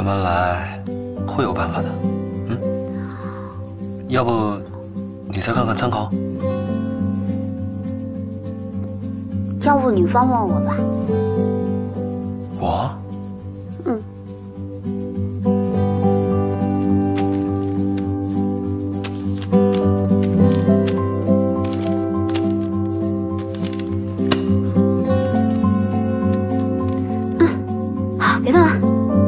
慢来，会有办法的。嗯，要不你再看看参考？ 要不你帮帮我吧？ 我？ 嗯。好，别动啊。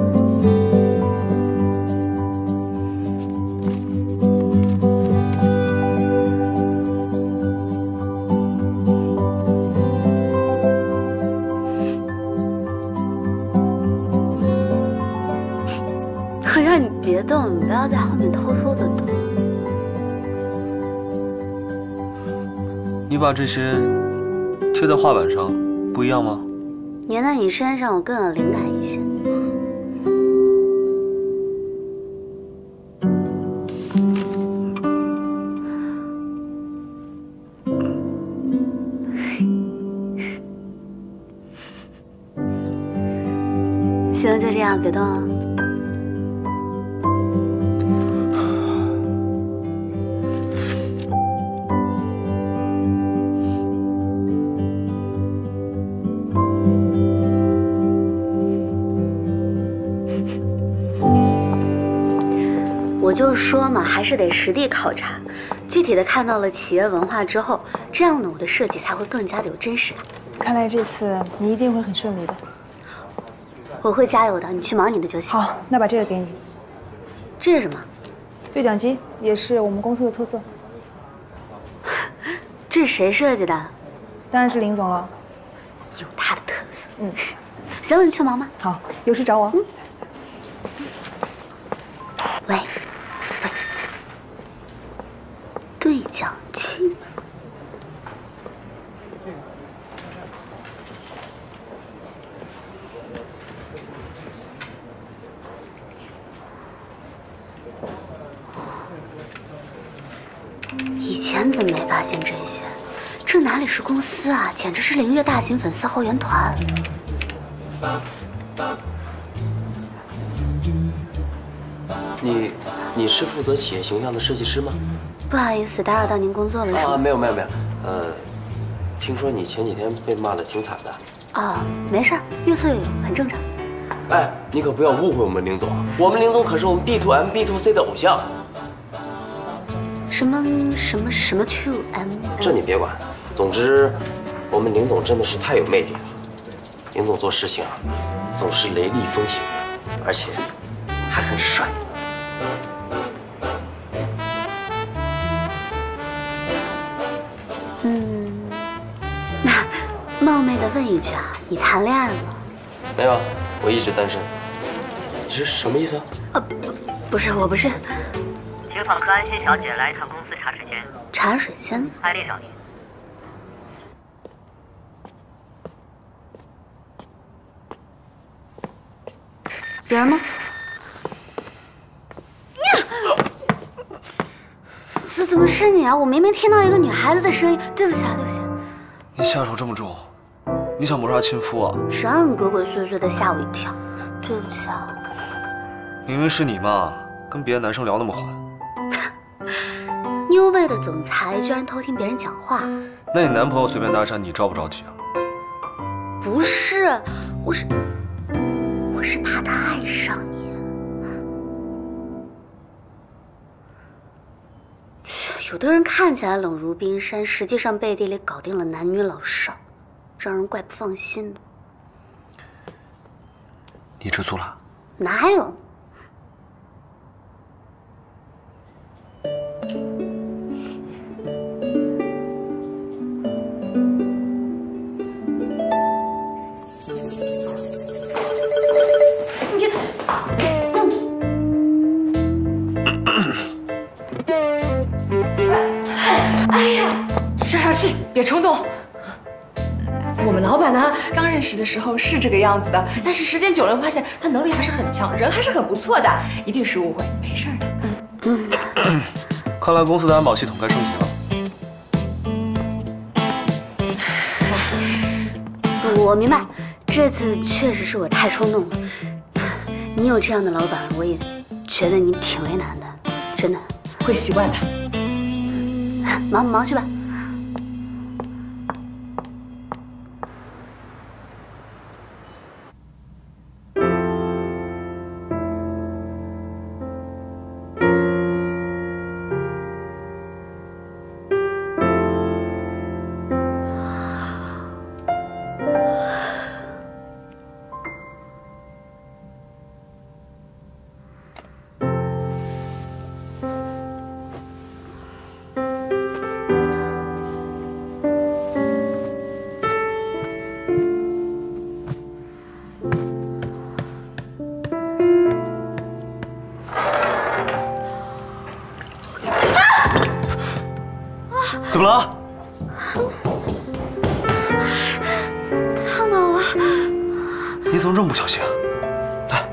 我让你别动，你不要在后面偷偷的动。 你把这些贴在画板上，不一样吗？ 粘在你身上，我更有灵感一些。行，就这样，别动啊。 我就说嘛，还是得实地考察，具体的看到了企业文化之后，这样呢，我的设计才会更加的有真实感。 看来这次你一定会很顺利的。 我会加油的，你去忙你的就行。 好，那把这个给你。 这是什么？ 对讲机，也是我们公司的特色。 这是谁设计的？ 当然是林总了。 有他的特色。 嗯， 行了，你去忙吧。 好，有事找我。 嗯。喂。 对讲机，以前怎么没发现这些？这哪里是公司啊，简直是凌月大型粉丝后援团。 你是负责企业形象的设计师吗？ 不好意思，打扰到您工作了是吗？ 没有，听说你前几天被骂得挺惨的。 哦，没事儿，越挫越勇，很正常。 哎，你可不要误会我们林总，我们林总可是我们 B to M B to C 的偶像。 什么 to M？ 这你别管，总之，我们林总真的是太有魅力了。林总做事情啊，总是雷厉风行的，而且还很帅。 冒昧的问一句啊，你谈恋爱了吗？ 没有，我一直单身。你是什么意思啊？ 不是，我不是。 请访客安心小姐来一趟公司茶水间。 茶水间？ 艾丽找您。 有人吗？怎么是你啊？我明明听到一个女孩子的声音。对不起啊，对不起。 你下手这么重。 你想谋杀亲夫啊？ 谁让你鬼鬼祟祟的吓我一跳？对不起啊。 明明是你嘛，跟别的男生聊那么欢。 New Way的总裁居然偷听别人讲话。 那你男朋友随便搭讪你着不着急啊？ 不是，我是怕他爱上你。有的人看起来冷如冰山，实际上背地里搞定了男女老少。 让人怪不放心的。 你吃醋了？ 哪有？ 哎呀，消气，别冲动。 我们老板呢，刚认识的时候是这个样子的，但是时间久了，发现他能力还是很强，人还是很不错的，一定是误会，没事的。 看来公司的安保系统该升级了。 我明白，这次确实是我太冲动了。 你有这样的老板，我也觉得你挺为难的，真的。 会习惯的。 忙去吧。 怎么了？ 烫到了！ 你怎么这么不小心啊？来，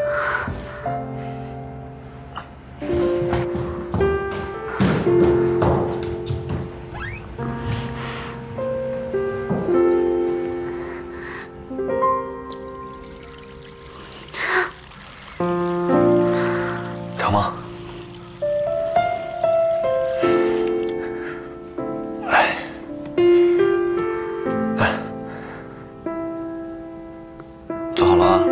疼吗？ 做好了啊。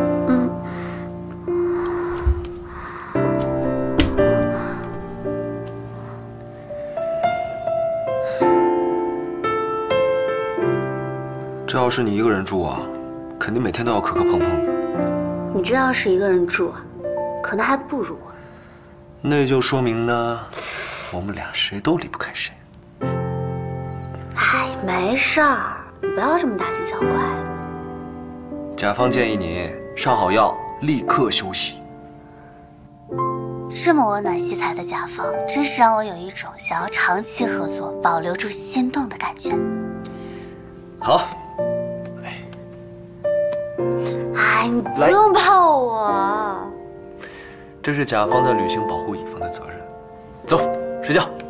这要是你一个人住啊，肯定每天都要磕磕碰碰的。 你这要是一个人住啊，可能还不如我。 那就说明呢，我们俩谁都离不开谁。 哎，没事儿，你不要这么大惊小怪的。 甲方建议你上好药，立刻休息。 这么温暖惜才的甲方，真是让我有一种想要长期合作、保留住心动的感觉。 好， 哎，你不用抱我。 这是甲方在履行保护乙方的责任。走，睡觉。